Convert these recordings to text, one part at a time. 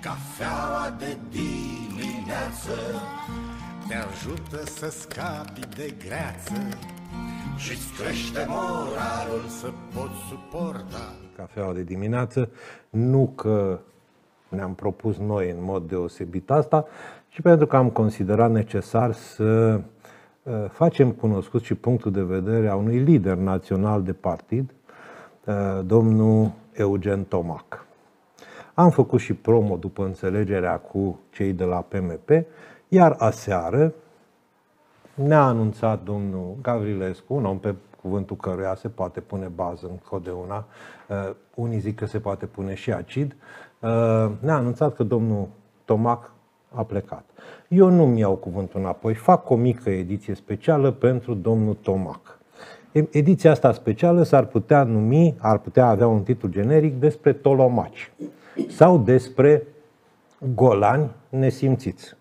Cafeaua de dimineață te ajută să scapi de greață și-ți crește moralul să poți suporta. Cafeaua de dimineață, nu că ne-am propus noi în mod deosebit asta, ci pentru că am considerat necesar să facem cunoscut și punctul de vedere a unui lider național de partid, domnul Eugen Tomac. Am făcut și promo după înțelegerea cu cei de la PMP, iar aseară ne-a anunțat domnul Gavrilescu, un om pe cuvântul căruia se poate pune bază întotdeauna, unii zic că se poate pune și acid, ne-a anunțat că domnul Tomac a plecat. Eu nu-mi iau cuvântul înapoi, fac o mică ediție specială pentru domnul Tomac. Ediția asta specială s-ar putea numi, ar putea avea un titlu generic despre tolomaci sau despre golani nesimțiți.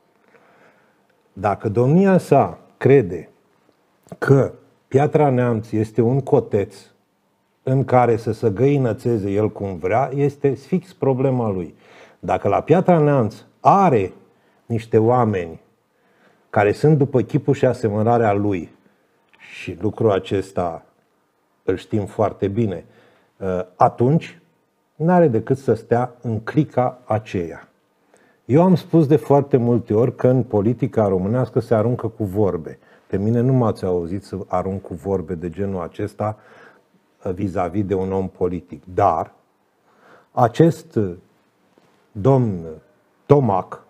Dacă domnia sa crede că Piatra Neamț este un coteț în care să se găinățeze el cum vrea, este fix problema lui. Dacă la Piatra Neamț are niște oameni care sunt după chipul și asemănarea lui, și lucrul acesta îl știm foarte bine, atunci n-are decât să stea în clica aceea. Eu am spus de foarte multe ori că în politica românească se aruncă cu vorbe. Pe mine nu m-ați auzit să arunc cu vorbe de genul acesta vis-a-vis de un om politic. Dar acest domn Tomac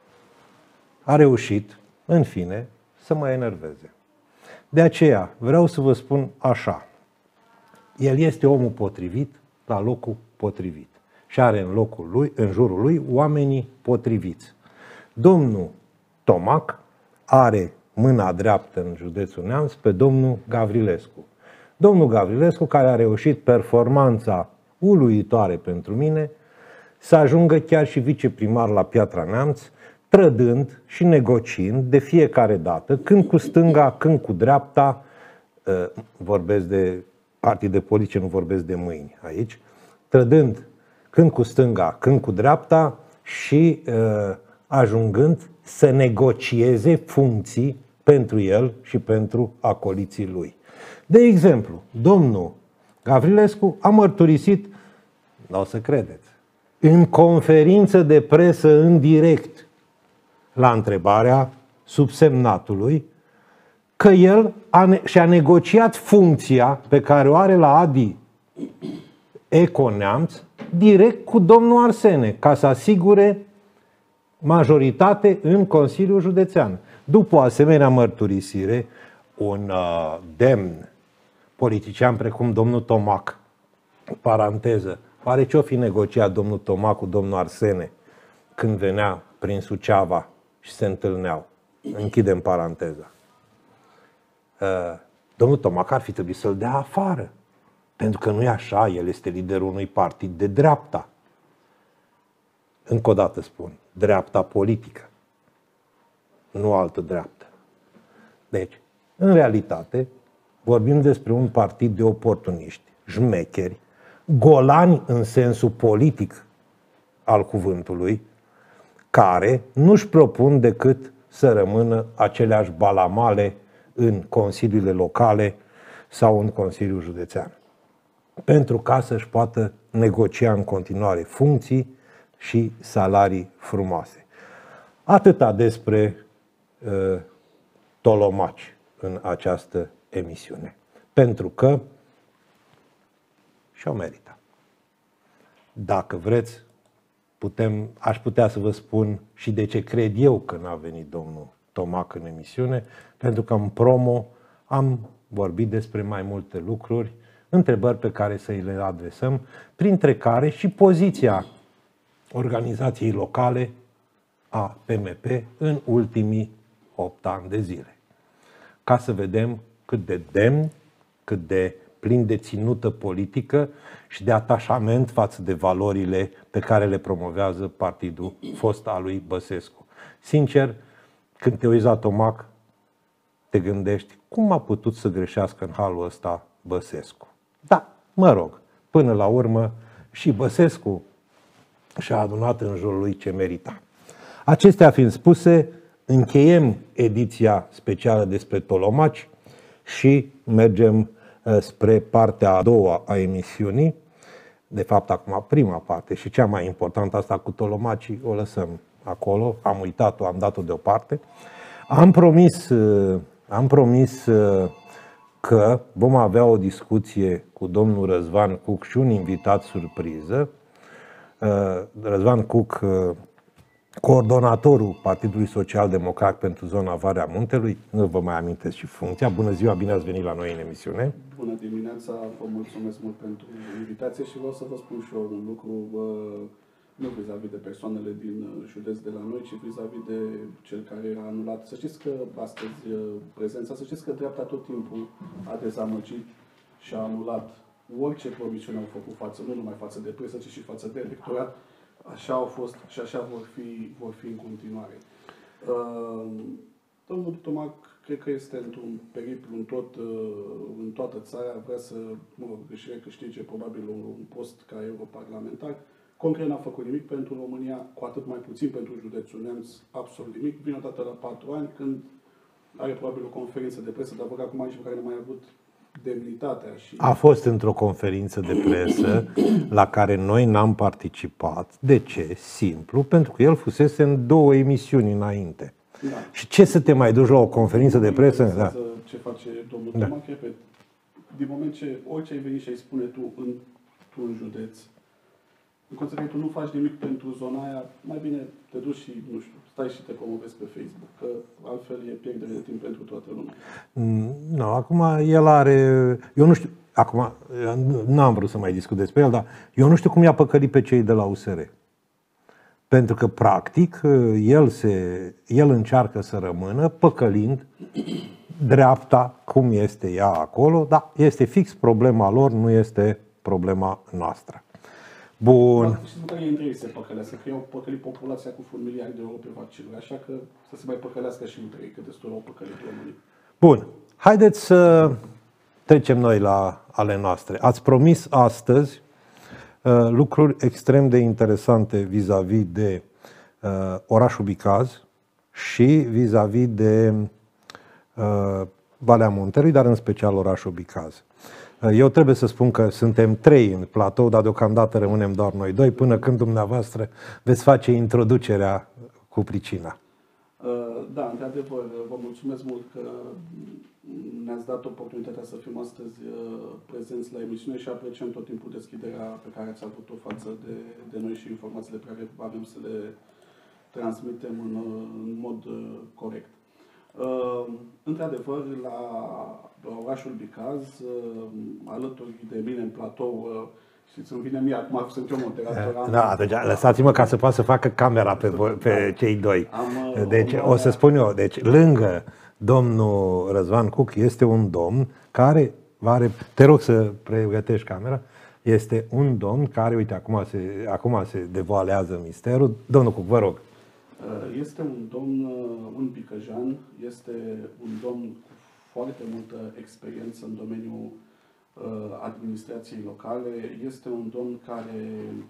a reușit, în fine, să mă enerveze. De aceea vreau să vă spun așa. El este omul potrivit la locul potrivit și are în locul lui, în jurul lui, oamenii potriviți. Domnul Tomac are mâna dreaptă în județul Neamț pe domnul Gavrilescu. Domnul Gavrilescu, care a reușit performanța uluitoare pentru mine, să ajungă chiar și viceprimar la Piatra Neamț, trădând și negociind de fiecare dată, când cu stânga, când cu dreapta, vorbesc de partide politice, nu vorbesc de mâini aici, trădând când cu stânga, când cu dreapta și ajungând să negocieze funcții pentru el și pentru acoliții lui. De exemplu, domnul Gavrilescu a mărturisit, nu o să credeți, în conferință de presă în direct, la întrebarea subsemnatului, că el și-a negociat funcția pe care o are la ADI Eco Neamț direct cu domnul Arsene, ca să asigure majoritate în Consiliul Județean. După o asemenea mărturisire, un demn politician precum domnul Tomac, paranteză, oare ce-o fi negociat domnul Tomac cu domnul Arsene când venea prin Suceava și se întâlneau? Închidem paranteza. Domnul Tomac ar fi trebuit să-l dea afară. Pentru că nu e așa, el este liderul unui partid de dreapta. Încă o dată spun, dreapta politică, nu altă dreaptă. Deci, în realitate, vorbim despre un partid de oportuniști, șmecheri, golani în sensul politic al cuvântului, care nu-și propun decât să rămână aceleași balamale în consiliile locale sau în Consiliul Județean, pentru ca să-și poată negocia în continuare funcții și salarii frumoase. Atâta despre tolomaci în această emisiune. Pentru că și-o merită. Dacă vreți, aș putea să vă spun și de ce cred eu că n-a venit domnul Tomac în emisiune, pentru că în promo am vorbit despre mai multe lucruri, întrebări pe care să îi le adresăm, printre care și poziția organizației locale a PMP în ultimii 8 ani de zile. Ca să vedem cât de demn, cât de plin de ținută politică și de atașament față de valorile pe care le promovează partidul fost al lui Băsescu. Sincer, când te uiți la Tomac, te gândești cum a putut să greșească în halul ăsta Băsescu. Da, mă rog, până la urmă și Băsescu și a adunat în jurul lui ce merita. Acestea fiind spuse, încheiem ediția specială despre Tolomaci și mergem spre partea a doua a emisiunii. De fapt, acum prima parte și cea mai importantă, asta cu Tolomacii, o lăsăm acolo, am uitat-o, am dat-o deoparte. Am promis că vom avea o discuție cu domnul Răzvan Cuc și un invitat surpriză. Răzvan Cuc, coordonatorul Partidului Social Democrat pentru zona Valea Muntelui, nu vă mai amintesc și funcția. Bună ziua, bine ați venit la noi în emisiune. Bună dimineața, vă mulțumesc mult pentru invitație și vreau să vă spun și eu un lucru, nu vis-a-vis de persoanele din județ de la noi, ci vis-a-vis de cel care a anulat. Să știți că astăzi prezența, să știți că dreapta tot timpul a dezamăgit și a anulat orice promisiune au făcut față, nu numai față de presă, ci și față de electorat. Așa au fost și așa vor fi în continuare. Domnul Tomac, cred că este într-un periplu în toată țara, vrea să își recâștige probabil un post ca europarlamentar. Concret n-a făcut nimic pentru România, cu atât mai puțin pentru județul Neamț, absolut nimic. Vine odată la 4 ani, când are probabil o conferință de presă, dar văd că acum nici care nu mai a avut demnitatea și... A fost într-o conferință de presă la care noi n-am participat. De ce? Simplu, pentru că el fusese în 2 emisiuni înainte. Da. Și ce să te mai duci la o conferință de presă? Da. Ce face domnul Tomac, repet, din moment ce orice ai venit și ai spune tu într-un județ, în consecință, tu nu faci nimic pentru zona aia, mai bine te duci și, nu știu, stai și te promovezi pe Facebook, că altfel e pierdere de timp pentru toată lumea. Nu, acum el are, eu nu știu, acum n-am vrut să mai discut despre el, dar eu nu știu cum i-a păcălit pe cei de la USR. Pentru că, practic, el încearcă să rămână păcălind dreapta cum este ea acolo, dar este fix problema lor, nu este problema noastră. Bun. Da, și care între ei se păcălească, că au păcălit populația cu 1 miliard de euro pe vaccinuri, așa că să se mai păcălească și între ei, că destul au păcălit oamenii. Bun. Haideți să trecem noi la ale noastre. Ați promis astăzi lucruri extrem de interesante vis-a-vis de orașul Bicaz și vis-a-vis de Valea Muntelui, dar în special orașul Bicaz. Eu trebuie să spun că suntem 3 în platou, dar deocamdată rămânem doar noi 2, până când dumneavoastră veți face introducerea cu pricina. Da, într-adevăr, vă mulțumesc mult că ne-ați dat oportunitatea să fim astăzi prezenți la emisiune și apreciem tot timpul deschiderea pe care ați avut-o față de noi și informațiile pe care avem să le transmitem în mod corect. Într-adevăr, la orașul Bicaz, alături de mine în platou, și îmi vine mie acum, sunt eu moderator. Da, atunci lăsați-mă ca să poată să facă camera pe cei 2. Deci, o să spun eu, deci lângă domnul Răzvan Cuc este un domn care te rog să pregătești camera, este un domn care, uite, acum se devoalează misterul. Domnul Cuc, vă rog. Este un domn, un bicăjan, este un domn cu foarte multă experiență în domeniul administrației locale, este un domn care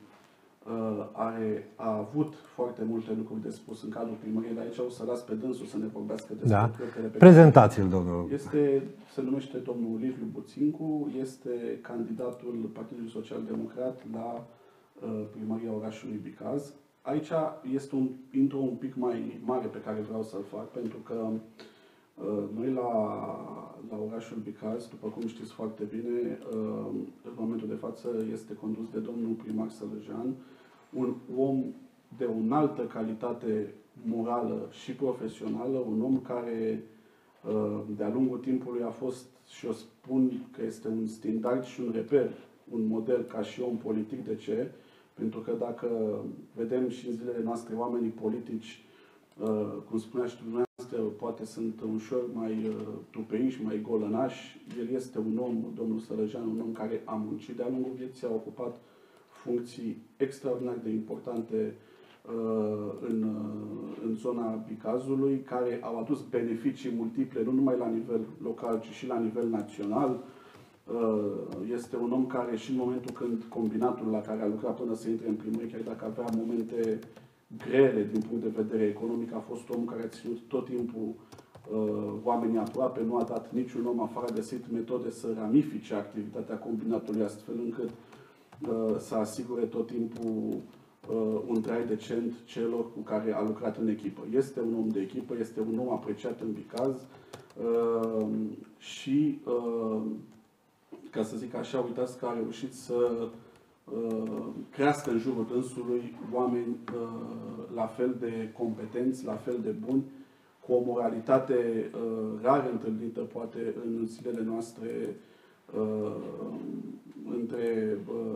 a avut foarte multe lucruri de spus în cadrul primăriei, dar aici o să las pe dânsul să ne vorbească despre lucrurile pe prezentați-l, domnul. Se numește domnul Liviu Buțincu, este candidatul Partidului Social Democrat la primăria orașului Bicaz. Aici este un intro un pic mai mare pe care vreau să-l fac, pentru că noi la orașul Bicaz, după cum știți foarte bine, în momentul de față este condus de domnul primar Sălăjean, un om de o înaltă calitate morală și profesională, un om care de-a lungul timpului a fost, și eu spun că este un standard și un reper, un model ca și om politic. De ce? Pentru că dacă vedem și în zilele noastre oamenii politici, cum spunea și dumneavoastră, poate sunt ușor mai tupeiși, mai golănași, el este un om, domnul Sălăjean, un om care a muncit de-a lungul vieții, a ocupat funcții extraordinar de importante în zona Bicazului, care au adus beneficii multiple, nu numai la nivel local, ci și la nivel național. Este un om care și în momentul când combinatul la care a lucrat până să intre în primărie, chiar dacă avea momente grele din punct de vedere economic, a fost om care a ținut tot timpul oamenii aproape, nu a dat niciun om afară, a găsit metode să ramifice activitatea combinatului astfel încât să asigure tot timpul un trai decent celor cu care a lucrat în echipă. Este un om de echipă, este un om apreciat în Bicaz și, ca să zic așa, uitați că a reușit să crească în jurul dânsului oameni la fel de competenți, la fel de buni, cu o moralitate rar întâlnită, poate, în zilele noastre, între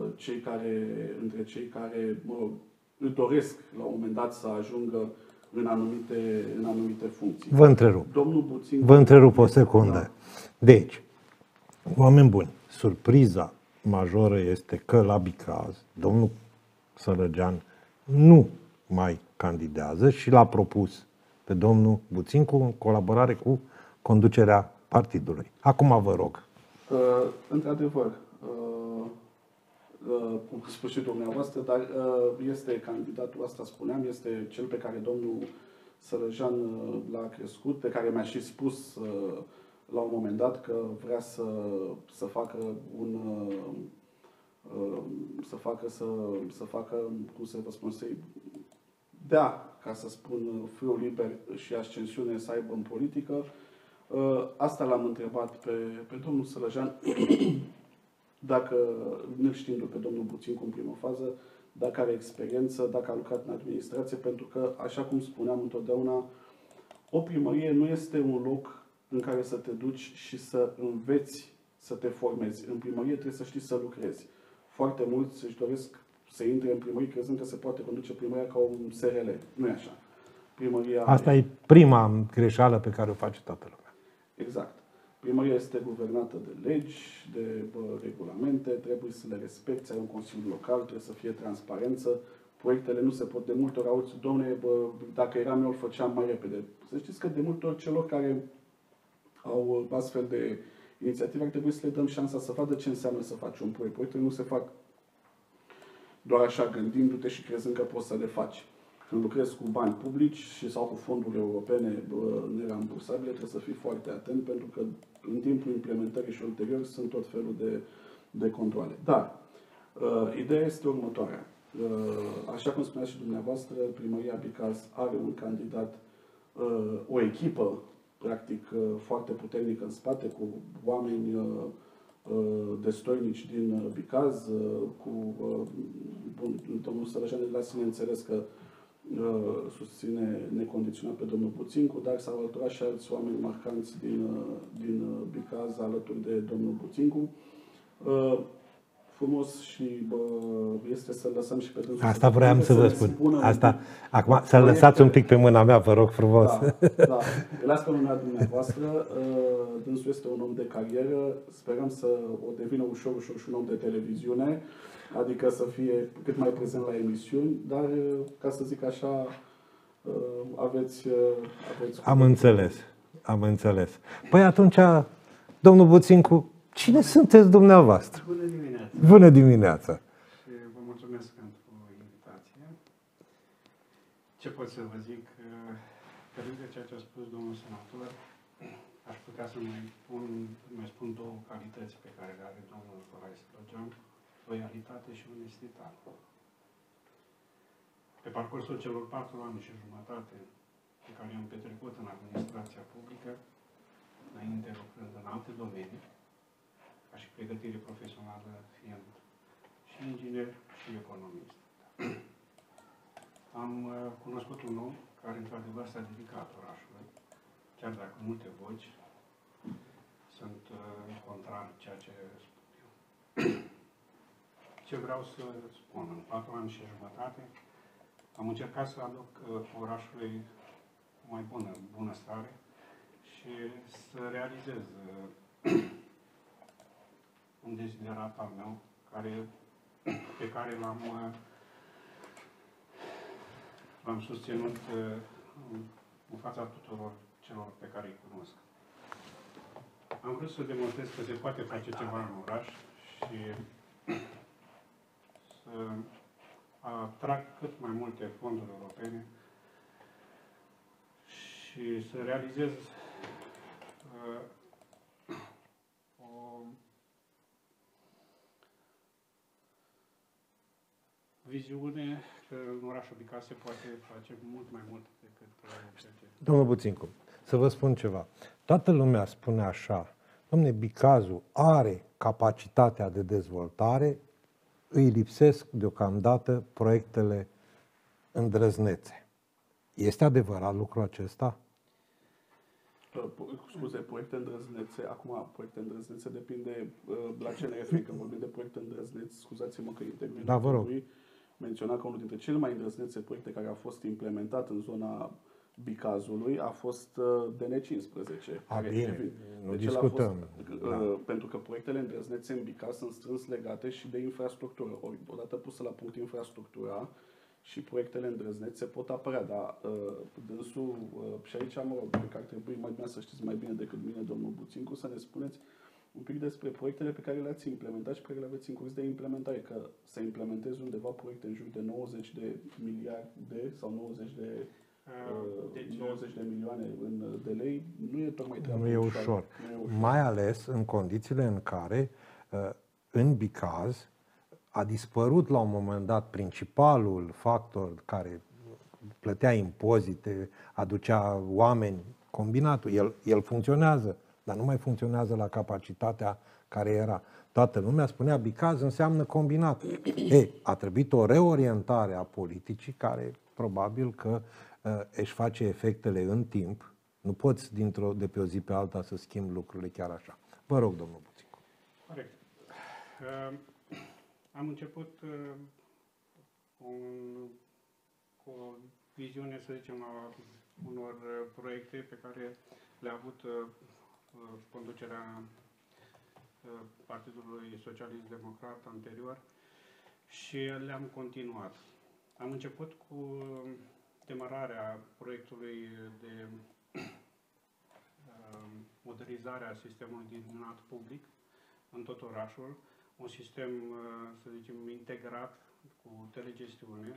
cei care îi doresc la un moment dat să ajungă în anumite funcții. Vă întrerup. Domnul Buțin... Vă întrerup o secundă. Da. Deci, oameni buni, surpriza majoră este că la Bicaz, domnul Sărăgean nu mai candidează și l-a propus pe domnul Buțincu în colaborare cu conducerea partidului. Acum vă rog. Într-adevăr, cum spus și dumneavoastră, dar este candidatul, asta spuneam, este cel pe care domnul Sărăjean l-a crescut, pe care mi-a și spus la un moment dat că vrea să facă cum să vă spun, să-i dea, ca să spun, frâul liber și ascensiune să aibă în politică. Asta l-am întrebat pe domnul Sărăjean, dacă, știindu-l pe domnul Buțincu în primă fază, dacă are experiență, dacă a lucrat în administrație, pentru că, așa cum spuneam întotdeauna, o primărie nu este un loc în care să te duci și să înveți să te formezi. În primărie trebuie să știi să lucrezi. Foarte mulți își doresc să intre în primărie crezând că se poate conduce primăria ca un SRL. Nu e așa. Asta e prima greșeală pe care o face toată lumea. Exact. Primăria este guvernată de legi, de regulamente, trebuie să le respecti, ai un consiliu local, trebuie să fie transparență. Proiectele nu se pot, de multe ori auzi, domne, dacă eram eu, îl făceam mai repede. Să știți că de multe ori celor care au astfel de inițiative ar trebui să le dăm șansa să vadă ce înseamnă să faci un proiect. Proiectele nu se fac doar așa gândindu-te și crezând că poți să le faci. Când lucrezi cu bani publici sau cu fonduri europene nerambursabile, trebuie să fii foarte atent, pentru că în timpul implementării și ulterior sunt tot felul de controale. Dar ideea este următoarea. Așa cum spuneați și dumneavoastră, Primăria Bicaz are un candidat, o echipă, practic, foarte puternică în spate, cu oameni destoinici din Bicaz, cu domnul Sărăjean de la sine înțeles că susține necondiționat pe domnul Buțincu, dar s-au alăturat și alți oameni marcanți din Bicaz alături de domnul Buțincu. Frumos și este să-l lăsăm și pe dânsul. Asta vreau să vă spun. Asta, acum, să-l lăsați un pic pe mâna mea, vă rog frumos. Da. Îl las pe mâna dumneavoastră. Dânsul este un om de carieră. Sperăm să o devină ușor și un om de televiziune. Adică să fie cât mai prezent la emisiuni, dar, ca să zic așa, aveți Am înțeles. Păi atunci, domnul Buțincu, cine sunteți dumneavoastră? Bună dimineața! Bună dimineața! Și vă mulțumesc pentru invitație. Ce pot să vă zic? Pe lângă ceea ce a spus domnul senator, aș putea să mai spun două calități pe care le are domnul Nicolae Sărăjean: loialitate și onestitate. Pe parcursul celor 4 ani și jumătate pe care i-am petrecut în administrația publică, înainte lucrând în alte domenii, ca și pregătire profesională fiind și inginer și economist. Am cunoscut un om care într-adevăr s-a dedicat orașului, chiar dacă multe voci sunt contrar ceea ce spun eu. Ce vreau să spun, în 4 ani și jumătate am încercat să aduc orașului o mai bună stare și să realizez un deziderat al meu pe care l-am susținut în fața tuturor celor pe care îi cunosc. Am vrut să demonstrez că se poate face ceva în oraș și să atrag cât mai multe fonduri europene și să realizez o viziune că în orașul Bicaz se poate face mult mai mult decât ceea ce... Domnul Buțincu, să vă spun ceva. Toată lumea spune așa, dom'le, Bicazul are capacitatea de dezvoltare, îi lipsesc deocamdată proiectele îndrăznețe. Este adevărat lucrul acesta? Scuze, proiecte îndrăznețe, acum proiecte îndrăznețe depinde la ce ne referim, când vorbim de proiecte îndrăznețe, scuzați-mă că intervin. Da, vă rog. Menționa că unul dintre cele mai îndrăznețe proiecte care a fost implementat în zona Bicazului a fost DN15. Bine, nu discutăm. Pentru că proiectele îndrăznețe în Bicaz sunt strâns legate și de infrastructură. Odată pusă la punct infrastructura și proiectele îndrăznețe pot apărea, dar dânsul, și aici, mă rog, cred că ar trebui mai bine să știți mai bine decât mine, domnul Buțincu, să ne spuneți un pic despre proiectele pe care le-ați implementat și pe care le aveți în curs de implementare, că să implementezi undeva proiecte în jur de 90 de miliarde sau 90 de milioane de lei, nu e tocmai treabă. Nu e ușor. Mai ales în condițiile în care în Bicaz a dispărut la un moment dat principalul factor care plătea impozite, aducea oameni, combinatul. El funcționează, dar nu mai funcționează la capacitatea care era. Toată lumea spunea Bicaz înseamnă combinat. A trebuit o reorientare a politicii care probabil că își face efectele în timp. Nu poți de pe o zi pe alta să schimbi lucrurile chiar așa. Vă rog, domnul Buțincu. Corect. Am început cu o viziune, să zicem, a unor proiecte pe care le-a avut conducerea Partidului Socialist Democrat anterior și le-am continuat. Am început cu demararea proiectului de modernizare a sistemului de iluminat public în tot orașul, un sistem, să zicem, integrat cu telegestiune,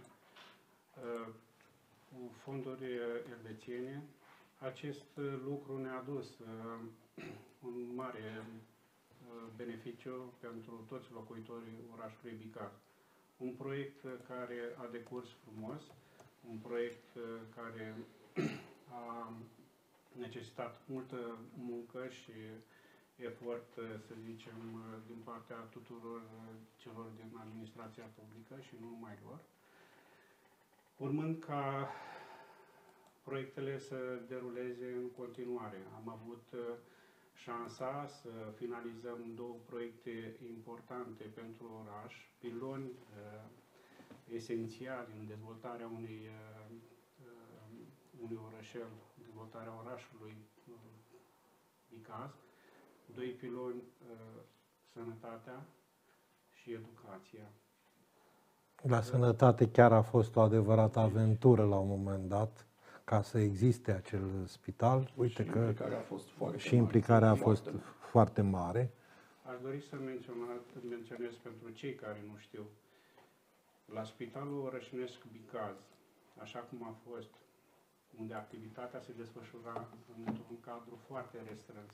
cu fonduri elvețiene. Acest lucru ne-a adus un mare beneficiu pentru toți locuitorii orașului Bicaz. Un proiect care a decurs frumos, un proiect care a necesitat multă muncă și efort, să zicem, din partea tuturor celor din administrația publică și nu numai lor, urmând ca proiectele să deruleze în continuare. Am avut șansa să finalizăm două proiecte importante pentru oraș, piloni esențiali în dezvoltarea unui orășel, dezvoltarea orașului Bicaz, doi piloni, sănătatea și educația. La sănătate chiar a fost o adevărată aventură la un moment dat ca să existe acel spital. Uite și că implicarea a fost foarte și implicarea a fost foarte mare. Aș dori să menționez pentru cei care nu știu, la Spitalul Orășenesc Bicaz, așa cum a fost, unde activitatea se desfășura într-un cadru foarte restrâns,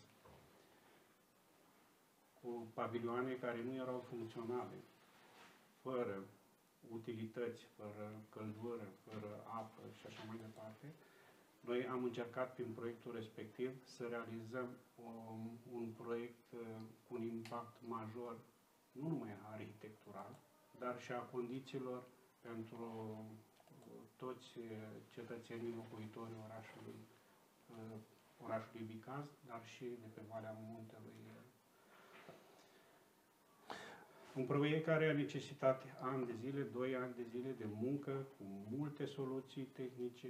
cu pavilioane care nu erau funcționale, fără utilități, fără căldură, fără apă și așa mai departe, noi am încercat prin proiectul respectiv să realizăm un proiect cu un impact major, nu numai arhitectural, dar și a condițiilor pentru toți cetățenii locuitori orașului Bicaz, dar și de pe Valea Muntelui. Un proiect care a necesitat ani de zile, 2 ani de zile de muncă, cu multe soluții tehnice,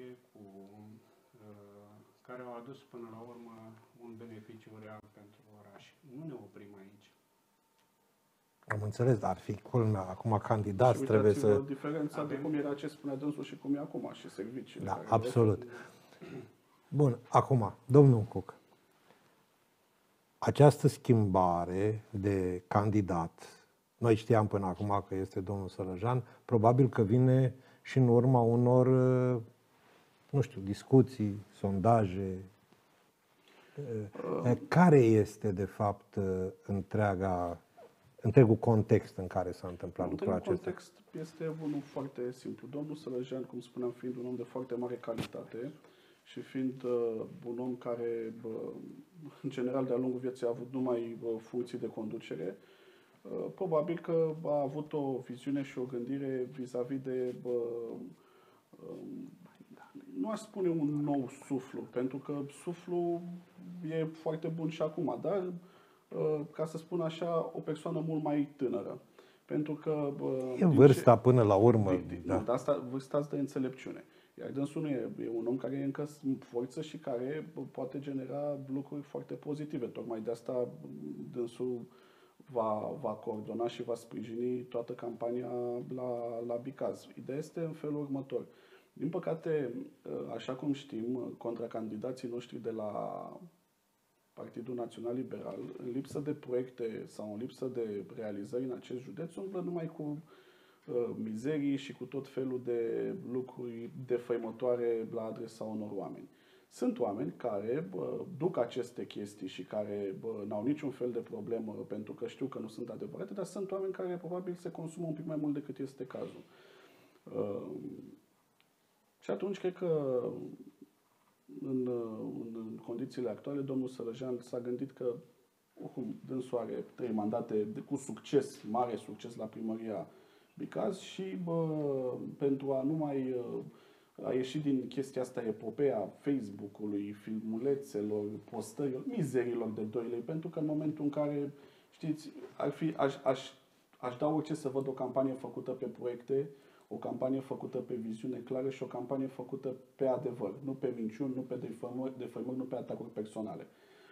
care au adus până la urmă un beneficiu real pentru oraș. Nu ne oprim aici. Am înțeles, dar ar fi culmea. Acum candidați trebuie să... diferența de cum era ce spunea dânsul și cum e acum și serviciile. Da, absolut. Bun, acum, domnul Cuc. această schimbare de candidat, noi știam până acum că este domnul Sălăjan, probabil că vine și în urma unor, nu știu, discuții, sondaje. Care este, de fapt, întregul context în care s-a întâmplat lucrul acesta? Întregul context este unul foarte simplu. Domnul Sălăjan, cum spuneam, fiind un om de foarte mare calitate și fiind un om care, în general, de-a lungul vieții a avut numai funcții de conducere, probabil că a avut o viziune și o gândire vis-a-vis de, nu aș spune un nou suflu, pentru că suflu e foarte bun și acum, dar, ca să spun așa, o persoană mult mai tânără. Pentru că... E vârsta până la urmă. Da. Nu, dar asta vârsta de înțelepciune. Iar dânsul nu e un om care e încă în forță și care poate genera lucruri foarte pozitive. Tocmai de asta dânsul va coordona și va sprijini toată campania la Bicaz. Ideea este în felul următor. Din păcate, așa cum știm, contracandidații noștri de la Partidul Național Liberal, în lipsă de proiecte sau în lipsă de realizări în acest județ, umblă numai cu mizerii și cu tot felul de lucruri defăimătoare la adresa unor oameni. Sunt oameni care duc aceste chestii și care n-au niciun fel de problemă pentru că știu că nu sunt adevărate, dar sunt oameni care probabil se consumă un pic mai mult decât este cazul. Și atunci cred că în condițiile actuale, domnul Sălăjan s-a gândit că oricum dânsul are 3 mandate cu succes, mare succes la primăria Bicaz și pentru a nu mai a ieșit din chestia asta epopeea Facebook-ului, filmulețelor, postărilor, mizerilor de 2 lei, pentru că în momentul în care, știți, aș da orice să văd o campanie făcută pe proiecte, o campanie făcută pe viziune clară și o campanie făcută pe adevăr, nu pe minciuni, nu pe defăimări, nu pe atacuri personale.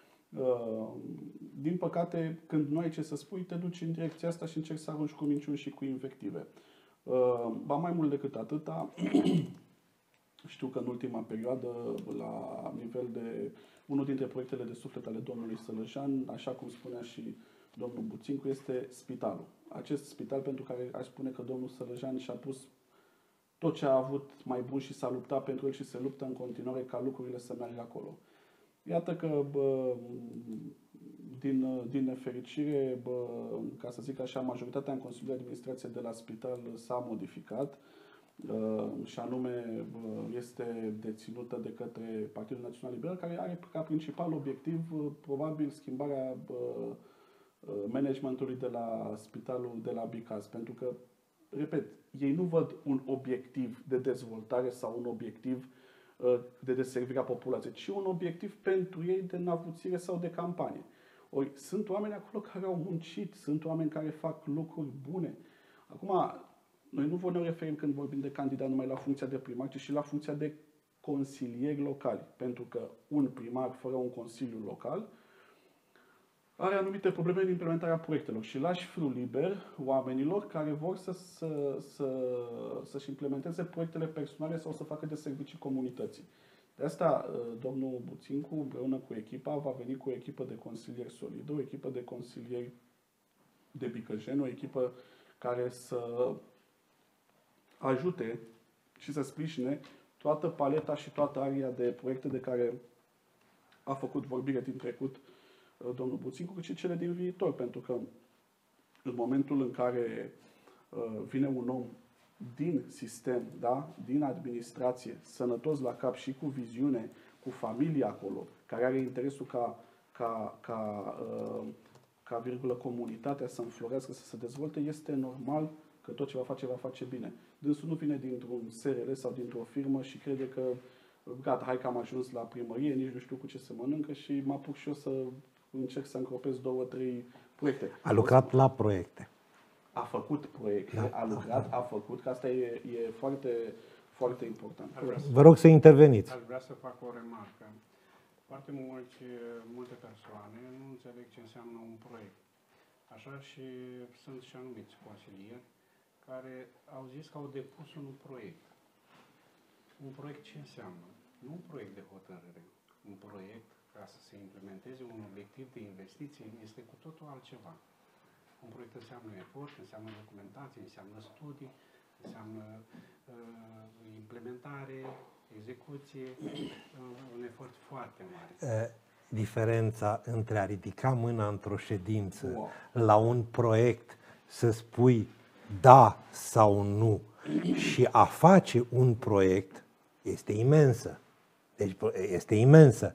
Din păcate, când nu ai ce să spui, te duci în direcția asta și încerci să arunci cu minciuni și cu invective. Ba mai mult decât atâta, știu că în ultima perioadă, la nivel de unul dintre proiectele de suflet ale domnului Sălăjan, așa cum spunea și domnul Buțincu, este spitalul. Acest spital pentru care aș spune că domnul Sălăjan și-a pus tot ce a avut mai bun și s-a luptat pentru el și se luptă în continuare ca lucrurile să meargă acolo. Iată că, din nefericire, ca să zic așa, majoritatea în Consiliul de Administrație de la spital s-a modificat și anume este deținută de către Partidul Național Liberal, care are ca principal obiectiv probabil schimbarea managementului de la spitalul de la Bicaz. Pentru că, repet, ei nu văd un obiectiv de dezvoltare sau un obiectiv de deservire a populației, ci un obiectiv pentru ei de navuțire sau de campanie. Ori sunt oameni acolo care au muncit, sunt oameni care fac lucruri bune. Acum, noi nu ne referim când vorbim de candidat numai la funcția de primar, ci și la funcția de consilieri locali. Pentru că un primar fără un consiliu local are anumite probleme în implementarea proiectelor și lași frâul liber oamenilor care vor să-și implementeze proiectele personale sau să facă de servicii comunității. De asta, domnul Buțincu, împreună cu echipa, va veni cu o echipă de consilieri solidă, o echipă de consilieri de bicăjeni, o echipă care să ajute și să sprijine toată paleta și toată aria de proiecte de care a făcut vorbire din trecut domnul Buțincu, cât și cele din viitor. Pentru că în momentul în care vine un om din sistem, da? Din administrație, sănătos la cap și cu viziune, cu familia acolo, care are interesul ca virgulă comunitatea să înflorească, să se dezvolte, este normal că tot ce va face bine. Dânsul nu vine dintr-un SRL sau dintr-o firmă și crede că gata, hai că am ajuns la primărie, nici nu știu cu ce se mănâncă și mă apuc și eu să încerc să încropez 2-3 proiecte. A lucrat la proiecte. A făcut proiecte, a lucrat, a făcut, că asta e foarte, foarte important. Vă rog să interveniți. Aș vrea să fac o remarcă. Foarte multe persoane nu înțeleg ce înseamnă un proiect. Așa și sunt și anumiți consilieri care au zis că au depus un proiect. Un proiect ce înseamnă? Nu un proiect de hotărâre, un proiect ca să se implementeze un obiectiv de investiție este cu totul altceva. Un proiect înseamnă efort, înseamnă documentație, înseamnă studii, înseamnă implementare, execuție, un efort foarte mare. Diferența între a ridica mâna într-o ședință la un proiect să spui da sau nu și a face un proiect este imensă. Deci este imensă.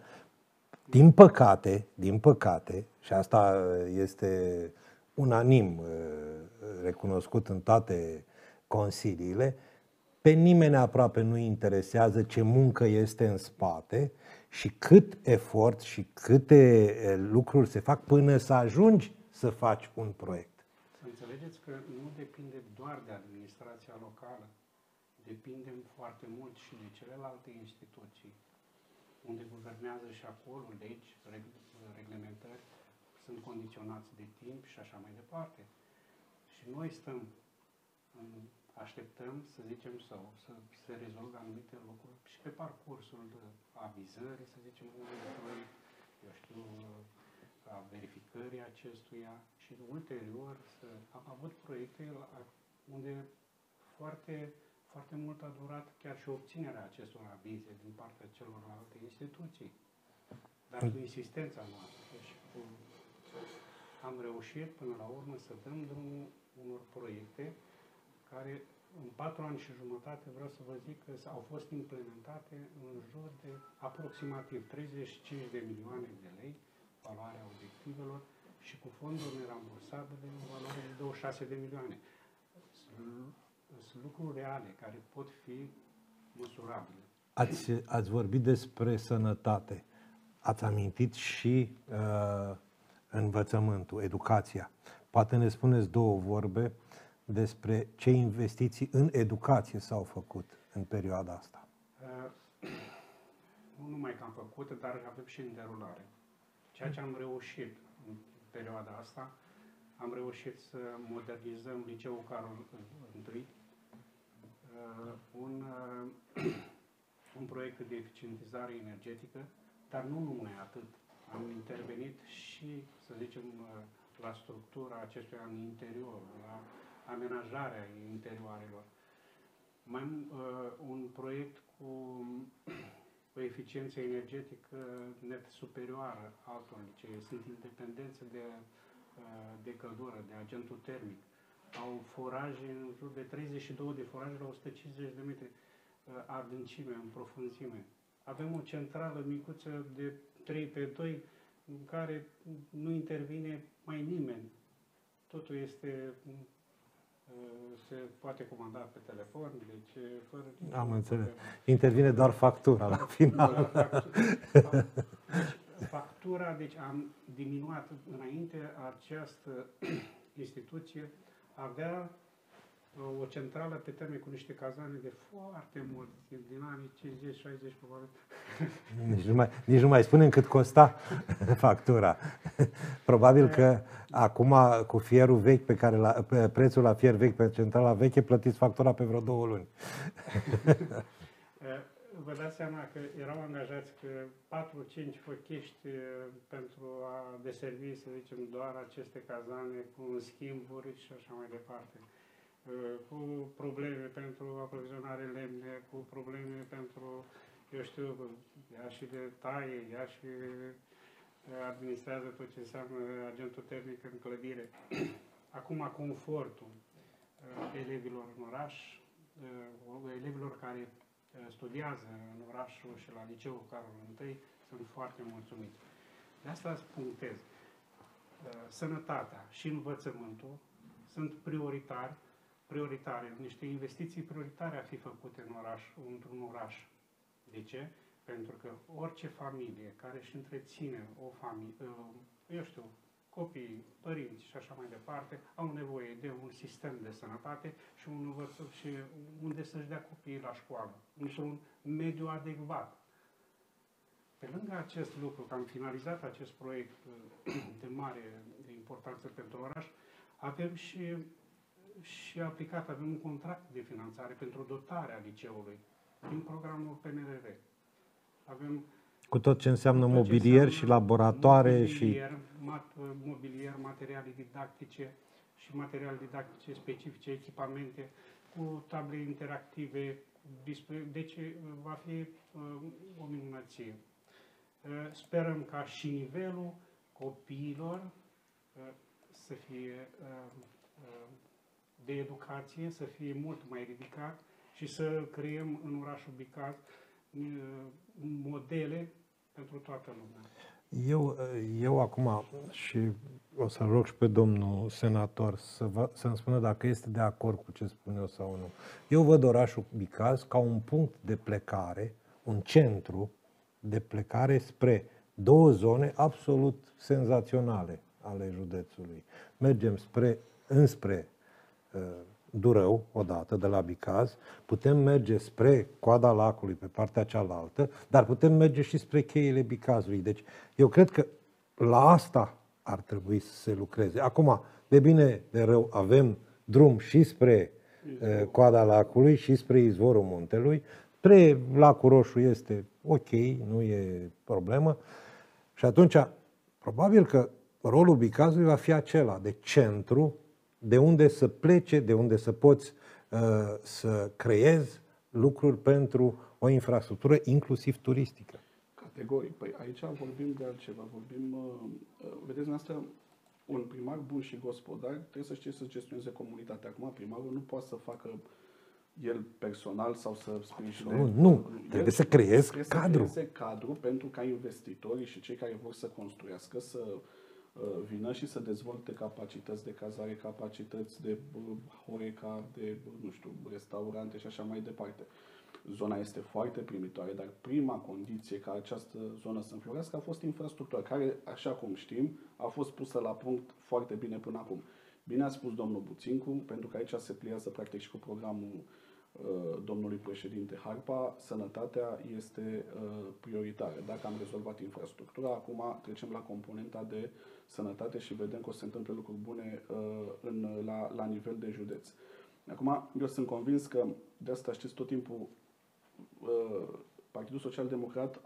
Din păcate, și asta este unanim recunoscut în toate consiliile, pe nimeni aproape nu interesează ce muncă este în spate și cât efort și câte lucruri se fac până să ajungi să faci un proiect. Să înțelegeți că nu depinde doar de administrația locală, depinde foarte mult și de celelalte instituții, unde guvernează și acolo legi, reglementări, sunt condiționați de timp și așa mai departe. Și noi așteptăm, să zicem, sau să se rezolve anumite lucruri și pe parcursul de avizării, să zicem, unui proiect, eu știu, a verificării acestuia și ulterior am avut proiecte unde foarte, foarte mult a durat chiar și obținerea acestor avize din partea celorlalte instituții. Dar cu insistența noastră și am reușit până la urmă să dăm drumul unor proiecte care în 4 ani și jumătate vreau să vă zic că au fost implementate în jur de aproximativ 35 de milioane de lei, valoarea obiectivelor, și cu fonduri nerambursabile în valoare de 26 de milioane. Sunt lucruri reale care pot fi măsurabile. Ați vorbit despre sănătate. Ați amintit și învățământul, educația. Poate ne spuneți 2 vorbe despre ce investiții în educație s-au făcut în perioada asta. Nu numai că am făcut, dar avem și în derulare. Ceea ce am reușit în perioada asta, am reușit să modernizăm Liceul Carol I, un proiect de eficientizare energetică, dar nu numai atât. Am intervenit și, să zicem, la structura acestuia în interior, la amenajarea interioarelor. Un proiect cu o eficiență energetică net superioară altor licee. Sunt independențe de căldură, de agentul termic. Au foraje în jur de 32 de foraje la 150 de metri adâncime, în profunzime. Avem o centrală micuță de 3x2 în care nu intervine mai nimeni. Totul se poate comanda pe telefon, deci fără... Am înțeles. Intervine doar factura la final. Factura, deci am diminuat înainte această instituție, avea o centrală pe termen cu niște cazane de foarte mult, din anii 50-60 probabil. Nici nu mai spunem cât costa factura. Probabil că acum cu fierul vechi pe prețul la fier vechi pe centrala veche plătiți factura pe vreo 2 luni. Vă dați seama că erau angajați că 4-5 făchești pentru a deservi, să zicem, doar aceste cazane cu schimburi și așa mai departe. Cu probleme pentru aprovizionare lemne, cu probleme pentru, eu știu, ea și de taie, ea și administrează tot ce înseamnă agentul termic în clădire. Acum, confortul elevilor în oraș, elevilor care studiază în orașul și la Liceul Carol I, sunt foarte mulțumiți. De asta îți punctez. Sănătatea și învățământul sunt prioritare, niște investiții prioritare a fi făcute într-un oraș. De ce? Pentru că orice familie care își întreține o familie, eu știu, copii, părinți și așa mai departe, au nevoie de un sistem de sănătate și și unde să-și dea copiii la școală, într-un mediu adecvat. Pe lângă acest lucru, că am finalizat acest proiect de mare importanță pentru oraș, avem și aplicat, avem un contract de finanțare pentru dotarea liceului din programul PNRR. Cu tot ce înseamnă mobilier și laboratoare mobilier, materiale didactice și materiale didactice specifice, echipamente, cu table interactive. Deci va fi o minunăție. Sperăm ca și nivelul copiilor să fie de educație, să fie mult mai ridicat și să creăm în orașul Bicaz modele pentru toată lumea. Eu acum, și o să rog și pe domnul senator să-mi spună dacă este de acord cu ce spun eu sau nu. Eu văd orașul Bicaz ca un punct de plecare, un centru de plecare spre două zone absolut senzaționale ale județului. Mergem înspre Durău, odată, de la Bicaz, putem merge spre Coada Lacului, pe partea cealaltă, dar putem merge și spre cheile Bicazului. Deci, eu cred că la asta ar trebui să se lucreze. Acum, de bine, de rău, avem drum și spre Coada Lacului și spre izvorul muntelui. Spre Lacul Roșu este ok, nu e problemă. Și atunci, probabil că rolul Bicazului va fi acela de centru, de unde să plece, de unde să poți să creezi lucruri pentru o infrastructură, inclusiv turistică. Categoric. Păi aici vorbim de altceva. Vedeți, noastră, un primar bun și gospodar trebuie să știe să gestioneze comunitatea. Acum, primarul nu poate să facă el personal sau să sprijine. Nu, trebuie să creezi cadru. Să creeze cadru pentru ca investitorii și cei care vor să construiască să vină și să dezvolte capacități de cazare, capacități de Horeca, de, nu știu, restaurante și așa mai departe. Zona este foarte primitoare, dar prima condiție ca această zonă să înflorească a fost infrastructura, care, așa cum știm, a fost pusă la punct foarte bine până acum. Bine a spus domnul Buțincu, pentru că aici se pliază practic și cu programul domnului președinte Harpa, sănătatea este prioritară. Dacă am rezolvat infrastructura, acum trecem la componenta de sănătate și vedem că o să se întâmple lucruri bune la nivel de județ. Acum, eu sunt convins că, de asta știți, tot timpul Partidul Social Democrat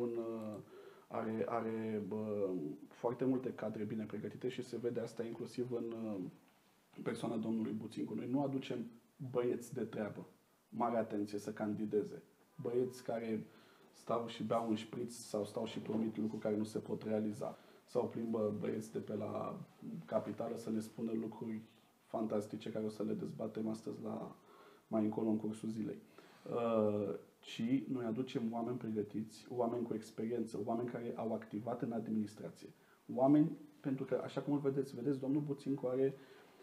are foarte multe cadre bine pregătite și se vede asta inclusiv în persoana domnului Buțincu. Noi nu aducem băieți de treabă, mare atenție, să candideze. Băieți care stau și beau un șpriț sau stau și promit lucruri care nu se pot realiza. Sau plimbă băieți de pe la capitală să ne spună lucruri fantastice care o să le dezbatem astăzi mai încolo în cursul zilei. Ci noi aducem oameni pregătiți, oameni cu experiență, oameni care au activat în administrație. Oameni, pentru că, așa cum îl vedeți, domnul Buțincu are,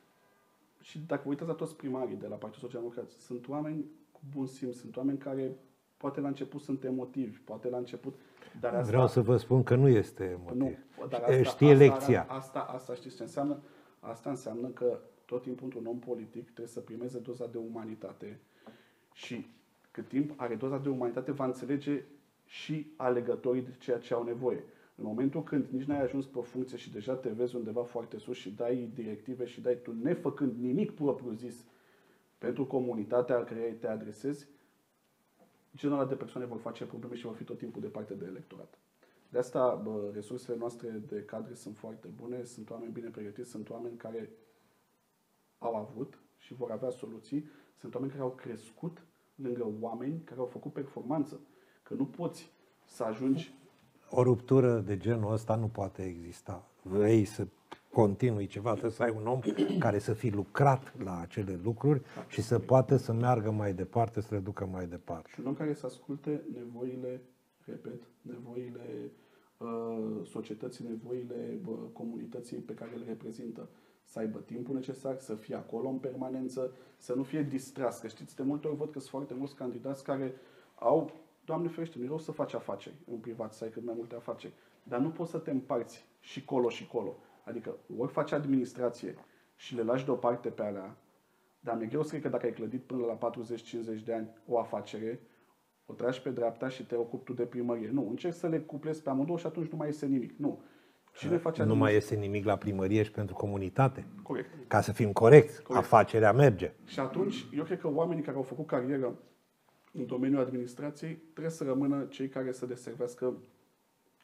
și dacă vă uitați la toți primarii de la Partidul Social Democrat, sunt oameni cu bun simț, sunt oameni care poate la început sunt emotivi, poate la început... Dar asta, vreau să vă spun că nu este emotiv. Nu, dar asta, știe lecția. Asta știți ce înseamnă? Asta înseamnă că tot timpul un om politic trebuie să primeze doza de umanitate și cât timp are doza de umanitate va înțelege și alegătorii de ceea ce au nevoie. În momentul când nici n-ai ajuns pe o funcție și deja te vezi undeva foarte sus și dai directive și dai tu nefăcând nimic propriu-zis pentru comunitatea care te adresezi, genul ăla de persoane vor face probleme și vor fi tot timpul departe de electorat. De asta resursele noastre de cadre sunt foarte bune, sunt oameni bine pregătiți, sunt oameni care au avut și vor avea soluții, sunt oameni care au crescut lângă oameni care au făcut performanță. Că nu poți să ajungi... O ruptură de genul ăsta nu poate exista. Vrei să continui ceva, trebuie să ai un om care să fi lucrat la acele lucruri și să poată să meargă mai departe, să le ducă mai departe. Și un om care să asculte nevoile, repet, nevoile societății, nevoile comunității pe care le reprezintă. Să aibă timpul necesar, să fie acolo în permanență, să nu fie distras. Că știți, de multe ori văd că sunt foarte mulți candidați care au, Doamne ferește, nu e rău să faci afaceri în privat, să ai cât mai multe afaceri, dar nu poți să te împarți și colo și colo. Adică ori faci administrație și le lași deoparte pe alea, dar mi-e greu să cred că dacă ai clădit până la 40-50 de ani o afacere, o tragi pe dreapta și te ocupi tu de primărie. Nu, încerci să le cuplezi pe amândouă și atunci nu mai iese nimic. Nu. Cine face nu mai iese nimic la primărie și pentru comunitate. Corect. Ca să fim corecți, afacerea merge. Și atunci, eu cred că oamenii care au făcut carieră în domeniul administrației trebuie să rămână cei care să deservească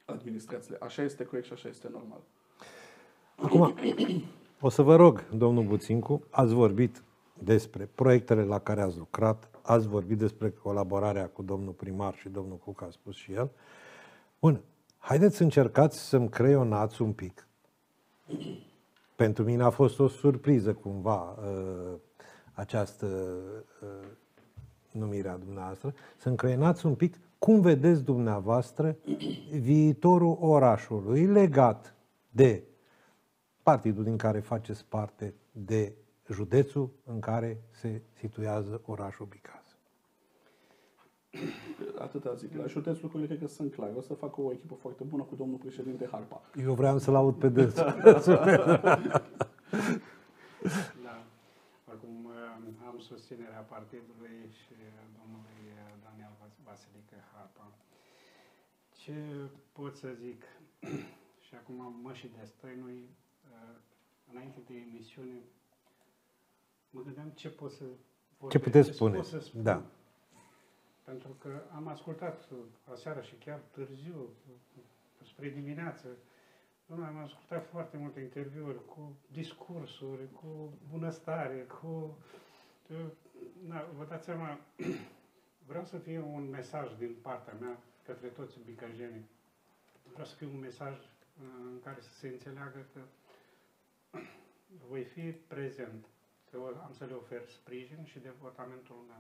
administrațiile. Așa este corect și așa este normal. Acum, o să vă rog, domnul Buțincu, ați vorbit despre proiectele la care ați lucrat, ați vorbit despre colaborarea cu domnul primar și domnul Cuc a spus și el. Bun, haideți să încercați să-mi creionați un pic. Pentru mine a fost o surpriză cumva această numire a dumneavoastră. Să-mi creionați un pic cum vedeți dumneavoastră viitorul orașului legat de partidul din care faceți parte, de județul în care se situează orașul Bicaz. Atâta zic. La județul lucrurile cred că sunt clare. O să fac o echipă foarte bună cu domnul președinte Harpa. Eu vreau să-l aud pe dânsul. Da. Oricum, am susținerea partidului și domnului Daniel Vasilică Harpa. Ce pot să zic? Și acum mă și destăinui. Înainte de emisiune, mă gândeam ce pot să vorbesc, Ce puteți spune? Pot să spun. Da. Pentru că am ascultat aseară și chiar târziu, spre dimineață, am ascultat foarte multe interviuri cu discursuri, cu bunăstare, cu... Na, vă dați seama, vreau să fie un mesaj din partea mea către toți bicăjenii. Vreau să fie un mesaj în care să se înțeleagă că voi fi prezent, că am să le ofer sprijin și devotamentul meu.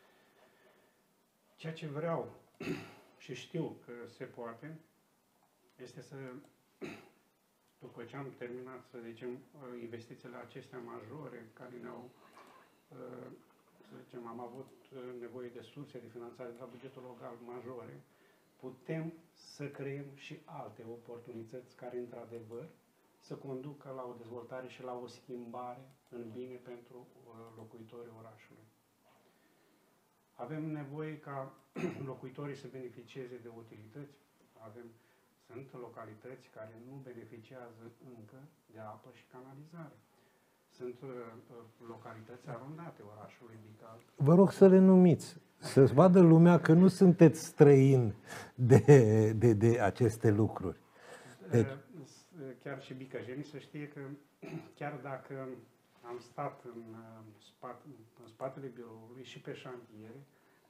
Ceea ce vreau și știu că se poate este să, după ce am terminat, să zicem, investițiile acestea majore care ne-au, să zicem, am avut nevoie de surse de finanțare de la bugetul local majore, putem să creăm și alte oportunități care, într-adevăr, să conducă la o dezvoltare și la o schimbare în bine pentru locuitorii orașului. Avem nevoie ca locuitorii să beneficieze de utilități. Sunt localități care nu beneficiază încă de apă și canalizare. Sunt localități arondate orașului Bicaz. Vă rog să le numiți, să vadă lumea că nu sunteți străini de aceste lucruri. Deci... Chiar și bicăjenii să știe că chiar dacă am stat în spatele biroului și pe șantiere,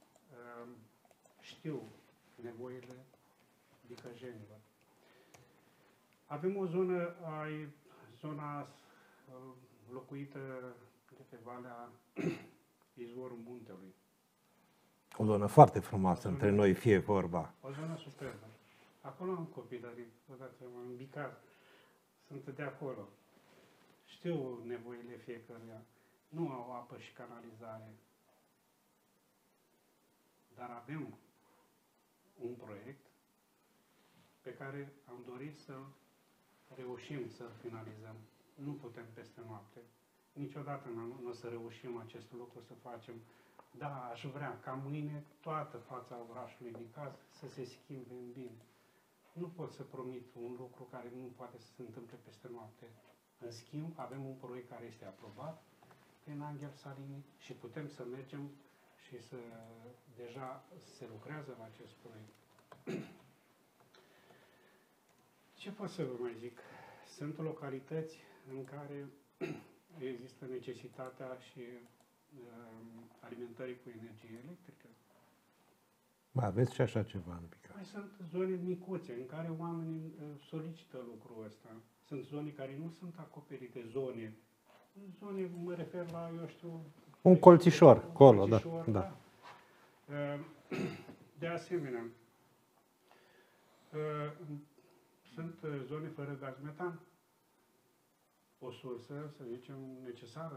știu nevoile bicăjenilor. Avem o zonă, zona locuită de pe Valea Izvorul Muntelui. O zonă foarte frumoasă, între noi fie vorba. O zonă superbă. Acolo am copilărit, vă dați seama, în Bicaz. Sunt de acolo. Știu nevoile fiecăruia. Nu au apă și canalizare. Dar avem un proiect pe care am dorit să reușim să-l finalizăm. Nu putem peste noapte. Niciodată nu o să reușim acest lucru să facem. Da, aș vrea ca mâine toată fața orașului Bicaz să se schimbe în bine. Nu pot să promit un lucru care nu poate să se întâmple peste noapte. În schimb, avem un proiect care este aprobat prin Angel Salini și putem să mergem și să deja se lucrează la acest proiect. Ce pot să vă mai zic? Sunt localități în care există necesitatea și alimentării cu energie electrică. Mai aveți și așa ceva în Bicaz. Mai sunt zone micuțe în care oamenii solicită lucrul ăsta. Sunt zone care nu sunt acoperite, zone, mă refer la, eu știu... Un colțișor, acolo, da. De asemenea, sunt zone fără gaz metan. O sursă, să zicem, necesară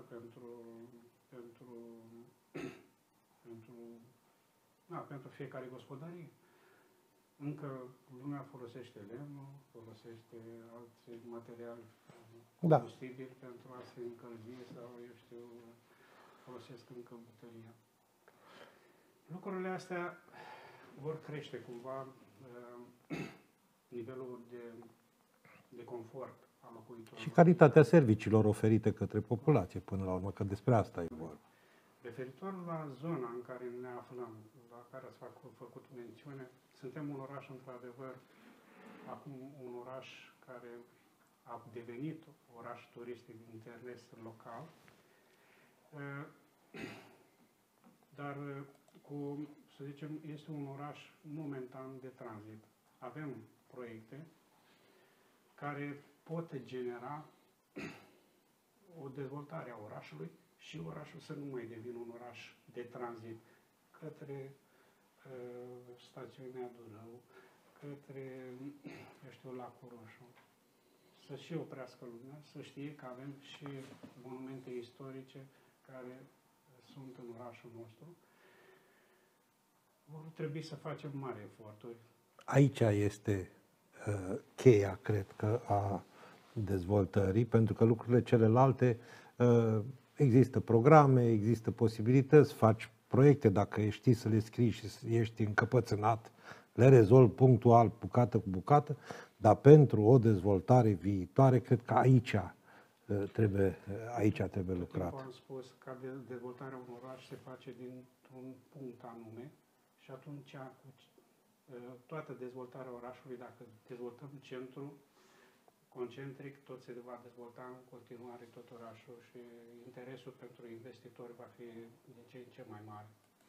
pentru fiecare gospodărie. Încă lumea folosește lemnul, folosește alți materiali combustibili pentru a se încălzi sau, eu știu, folosesc încă buteria. Lucrurile astea vor crește cumva nivelul de confort al locuitorilor. Și calitatea serviciilor oferite către populație, până la urmă, că despre asta e vorba. Referitor la zona în care ne aflăm, la care ați făcut mențiune, suntem un oraș, într-adevăr, acum un oraș care a devenit oraș turistic de interes local, dar să zicem, este un oraș momentan de tranzit. Avem proiecte care pot genera o dezvoltare a orașului și orașul să nu mai devină un oraș de tranzit către stațiunea Dunău, către, eu știu, Lacul Roșu. Să și oprească lumea, să știe că avem și monumente istorice care sunt în orașul nostru. Vor trebui să facem mari eforturi. Aici este cheia, cred că, a dezvoltării, pentru că lucrurile celelalte, există programe, există posibilități, faci proiecte, dacă știi să le scrii și ești încăpățânat, le rezolvi punctual, bucată cu bucată, dar pentru o dezvoltare viitoare, cred că aici trebuie lucrat. Am spus că dezvoltarea unui oraș se face dintr-un punct anume și atunci toată dezvoltarea orașului, dacă dezvoltăm centru concentric, tot se va dezvolta în continuare tot orașul și interesul pentru investitori va fi din ce în ce mai mare.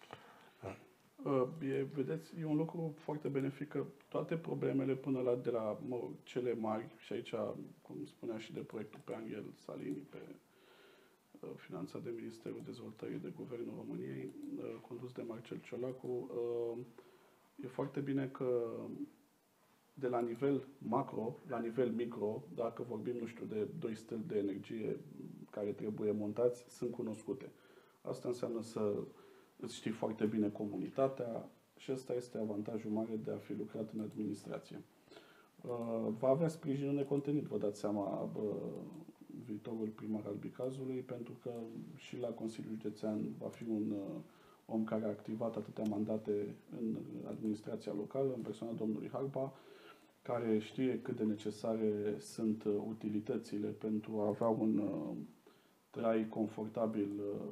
Vedeți, e un lucru foarte benefic că toate problemele până de la cele mari, și aici, cum spunea și de proiectul pe Angel Salini, pe finanțat de Ministerul Dezvoltării de Guvernul României, condus de Marcel Ciolacu, e foarte bine că de la nivel macro, la nivel micro, dacă vorbim, nu știu, de 2 stâlpi de energie care trebuie montați, sunt cunoscute. Asta înseamnă să îți știi foarte bine comunitatea și ăsta este avantajul mare de a fi lucrat în administrație. Va avea sprijin necontenit, vă dați seama, viitorul primar al Bicazului, pentru că și la Consiliul Județean va fi un om care a activat atâtea mandate în administrația locală, în persoana domnului Harpa, care știe cât de necesare sunt utilitățile pentru a avea un trai confortabil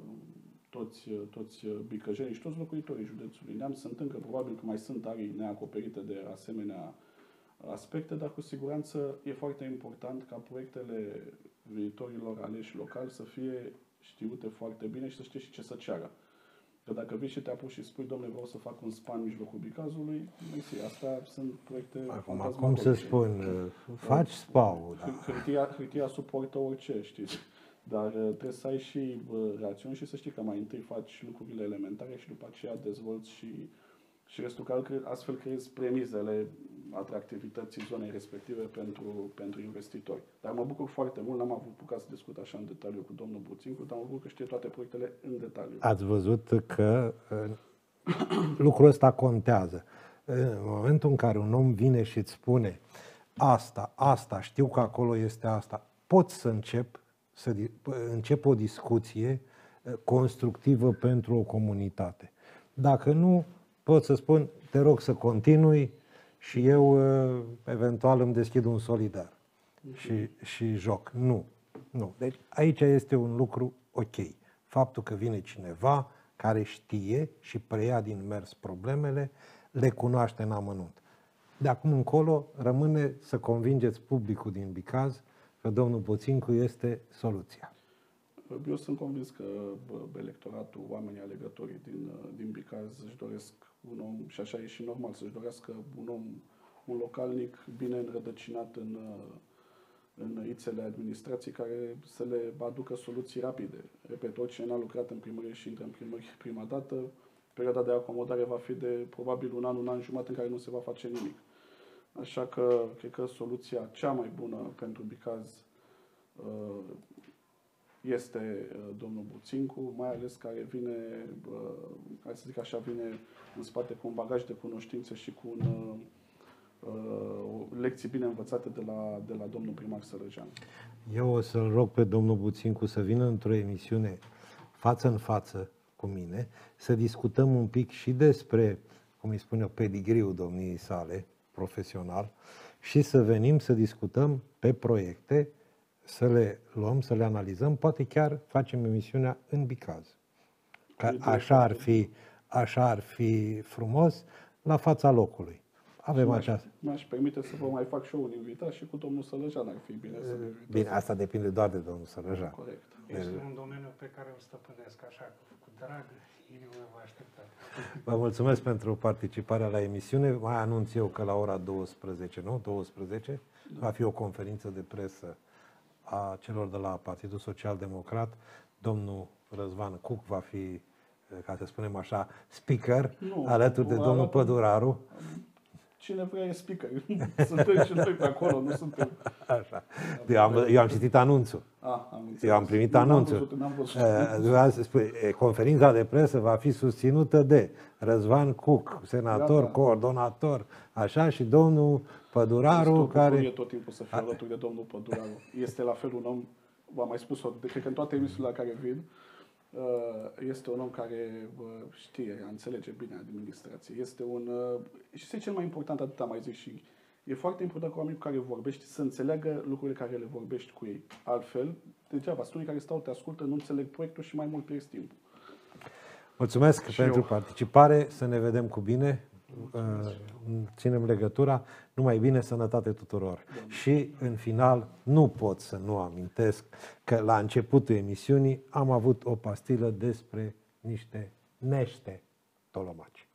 toți bicăjenii și toți locuitorii județului Neamț. Se întâmplă, probabil că mai sunt arii neacoperite de asemenea aspecte, dar cu siguranță e foarte important ca proiectele viitorilor aleși locali să fie știute foarte bine și să știe și ce să ceară. Că dacă vii și te apuci și spui, domnule, vreau să fac un spa în mijlocul Bicazului, astea sunt proiecte fantasmagorice. Cum să spun, faci spa-ul. Hârtia suportă orice, știți. Dar trebuie să ai și rațiuni și să știi că mai întâi faci lucrurile elementare și după aceea dezvolți și restul, că astfel creezi premizele atractivității zonei respective pentru investitori. Dar mă bucur foarte mult, n-am avut bucat să discut așa în detaliu cu domnul Buțincu, dar mă bucur că știe toate proiectele în detaliu. Ați văzut că lucrul ăsta contează. În momentul în care un om vine și îți spune asta, știu că acolo este asta, pot să încep o discuție constructivă pentru o comunitate. Dacă nu, pot să spun, te rog să continui și eu eventual îmi deschid un solidar și joc. Nu. Deci aici este un lucru ok. Faptul că vine cineva care știe și preia din mers problemele, le cunoaște în amănunt. De acum încolo rămâne să convingeți publicul din Bicaz că domnul Buțincu este soluția. Eu sunt convins că electoratul, oamenii alegătorii din Bicaz își doresc un om, și așa e și normal, să-și dorească un localnic bine înrădăcinat în ițele administrației care să le aducă soluții rapide. Repet, oricine n-a lucrat în primărie și intră în primărie prima dată, perioada de acomodare va fi de probabil un an jumătate în care nu se va face nimic. Așa că cred că soluția cea mai bună pentru Bicaz este domnul Buțincu, mai ales care vine, hai să zic așa, vine în spate cu un bagaj de cunoștințe și cu lecții bine învățate de la domnul primar Sărăjean. Eu o să-l rog pe domnul Buțincu să vină într-o emisiune față în față cu mine, să discutăm un pic și despre, cum îi spune eu, pedigriul domniei sale, profesional, și să venim să discutăm pe proiecte, să le luăm, să le analizăm, poate chiar facem emisiunea în Bicaz. Așa ar fi frumos, la fața locului. avem aceasta. Mi-aș permite să vă mai fac și eu un invitat și cu domnul Sălăjan ar fi bine să ne Bine, asta depinde doar de domnul Sălăjan. Corect. Este un domeniu pe care îl stăpânesc așa, cu drag, inima vă aștepta. Vă mulțumesc pentru participarea la emisiune. Mai anunț eu că la ora 12, nu? 12, va fi o conferință de presă a celor de la Partidul Social Democrat. Domnul Răzvan Cuc va fi, ca să spunem așa, speaker, alături de domnul Păduraru. Cine vrea e speaker. Suntem și noi pe acolo, nu suntem. Așa. Eu am citit anunțul. Eu am primit anunțul. N-am văzut. Conferința de presă va fi susținută de Răzvan Cuc, senator, coordonator, așa, și domnul Păduraru, care... Este tot timpul să fie alături de domnul Păduraru. Este la fel un om, v-am mai spus-o, cred că în toate emisiile la care vin, este un om care știe, înțelege bine administrație. Este un... și este cel mai important, atât am mai zis și e foarte important ca oamenii cu care vorbești să înțeleagă lucrurile care le vorbești cu ei. Altfel, degeaba, studii care stau, te ascultă, nu înțeleg proiectul și mai mult pierzi timpul. Mulțumesc și pentru participare, să ne vedem cu bine, ținem legătura, numai bine, sănătate tuturor. Și în final, nu pot să nu amintesc că la începutul emisiunii am avut o pastilă despre niște nește tolomaci.